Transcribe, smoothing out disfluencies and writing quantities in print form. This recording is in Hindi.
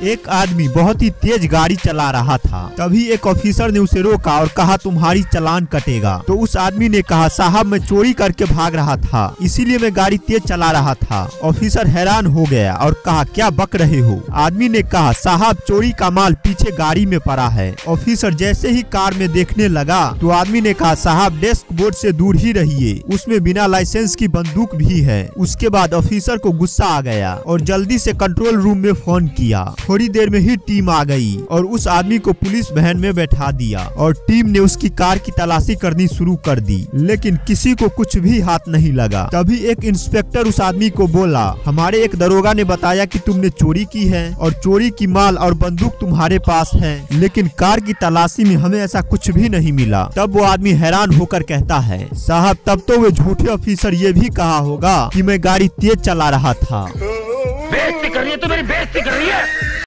एक आदमी बहुत ही तेज गाड़ी चला रहा था। तभी एक ऑफिसर ने उसे रोका और कहा तुम्हारी चालान कटेगा। तो उस आदमी ने कहा साहब मैं चोरी करके भाग रहा था, इसीलिए मैं गाड़ी तेज चला रहा था। ऑफिसर हैरान हो गया और कहा क्या बक रहे हो। आदमी ने कहा साहब चोरी का माल पीछे गाड़ी में पड़ा है। ऑफिसर जैसे ही कार में देखने लगा तो आदमी ने कहा साहब डेस्क बोर्ड से दूर ही रहिए, उसमें बिना लाइसेंस की बंदूक भी है। उसके बाद ऑफिसर को गुस्सा आ गया और जल्दी से कंट्रोल रूम में फोन किया। थोड़ी देर में ही टीम आ गई और उस आदमी को पुलिस वैन में बैठा दिया और टीम ने उसकी कार की तलाशी करनी शुरू कर दी, लेकिन किसी को कुछ भी हाथ नहीं लगा। तभी एक इंस्पेक्टर उस आदमी को बोला हमारे एक दरोगा ने बताया कि तुमने चोरी की है और चोरी की माल और बंदूक तुम्हारे पास है, लेकिन कार की तलाशी में हमें ऐसा कुछ भी नहीं मिला। तब वो आदमी हैरान होकर कहता है साहब तब तो वो झूठे ऑफिसर ये भी कहा होगा कि मैं गाड़ी तेज चला रहा था। बेइज्जती कर रही है, तू मेरी बेइज्जती कर रही है।